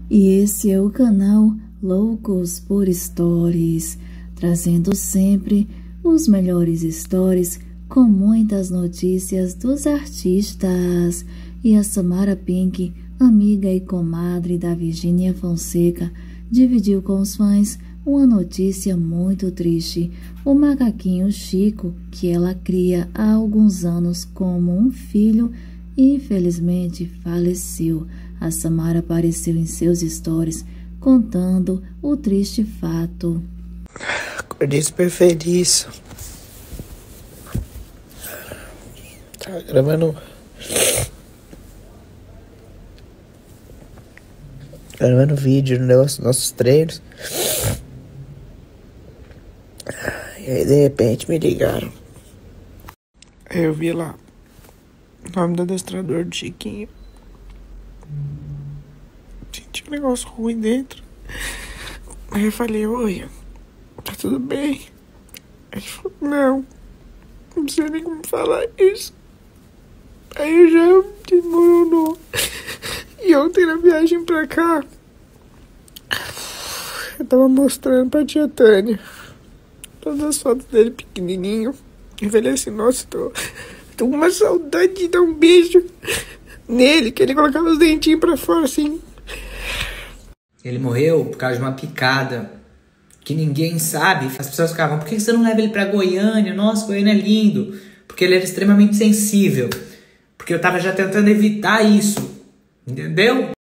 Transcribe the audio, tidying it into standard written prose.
E esse é o canal Loucos por Stories, trazendo sempre os melhores stories com muitas notícias dos artistas. E a Samara Pink, amiga e comadre da Virgínia Fonseca, dividiu com os fãs uma notícia muito triste. O macaquinho Chico, que ela cria há alguns anos como um filho, infelizmente faleceu. A Samara apareceu em seus stories contando o triste fato. Acordei super feliz. Tá gravando vídeo no negócio dos nossos treinos. E aí de repente me ligaram. Aí eu vi lá o nome do adestrador do Chiquinho. Senti um negócio ruim dentro. Aí eu falei: oi, tá tudo bem? Aí ele falou: não sei nem como falar isso. Aí já desmoronou. E ontem na viagem pra cá, eu tava mostrando pra tia Tânia todas as fotos dele pequenininho. Eu falei assim: nossa, tô com uma saudade de dar um beijo nele, que ele colocava os dentinhos pra fora assim. Ele morreu por causa de uma picada que ninguém sabe. As pessoas ficavam: por que você não leva ele pra Goiânia? Nossa, Goiânia é lindo. Porque ele era extremamente sensível. Porque eu tava já tentando evitar isso. Entendeu?